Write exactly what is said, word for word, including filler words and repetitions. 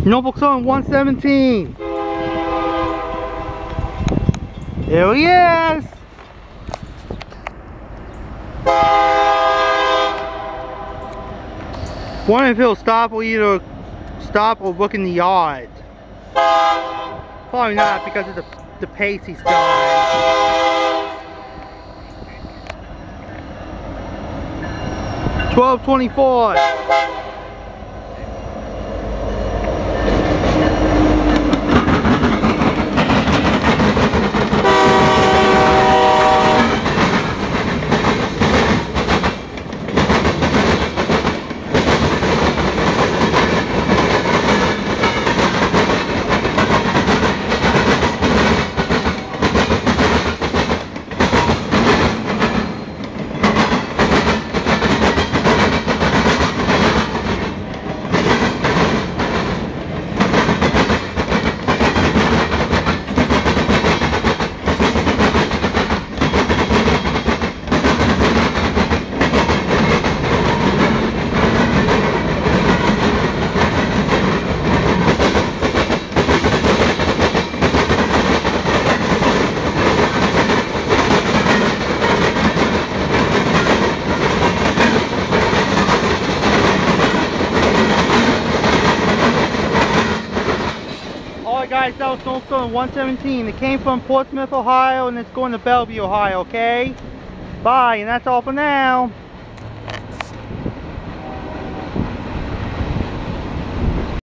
Norfolk Southern one seventeen. There he is. Wondering if he'll stop or either stop or look in the yard. Probably not because of the, the pace he's going. twelve twenty-four. Guys, that was Norfolk Southern one seventeen. It came from Portsmouth, Ohio, and it's going to Bellevue, Ohio, okay? Bye, and that's all for now.